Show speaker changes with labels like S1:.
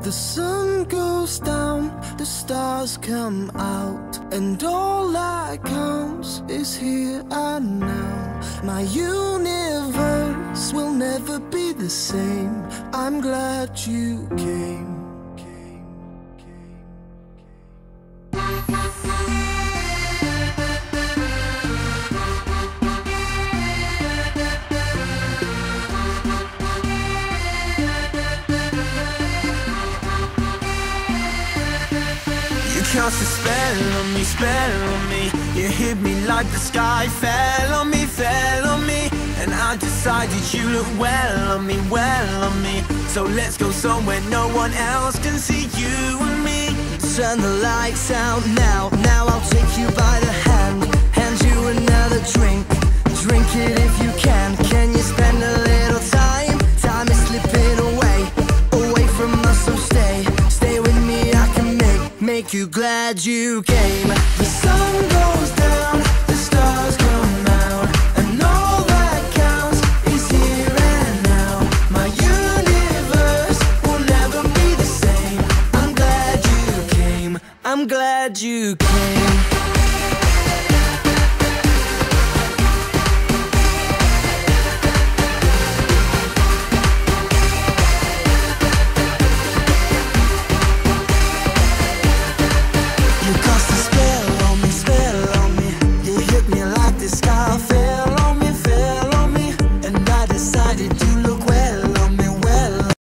S1: The sun goes down, the stars come out, and all that counts is here and now. My universe will never be the same. I'm glad you came.
S2: You cast a spell on me. You hit me like the sky fell on me, fell on me. And I decided you look well on me, well on me. So let's go somewhere no one else can see you and me.
S1: Turn the lights out now, now I'll take you by the hand, hand you another drink, drink it if you can. Can you spend a little time, time is slipping away, away from us, so stay, stay with me, I can make you glad you came. The sun goes down.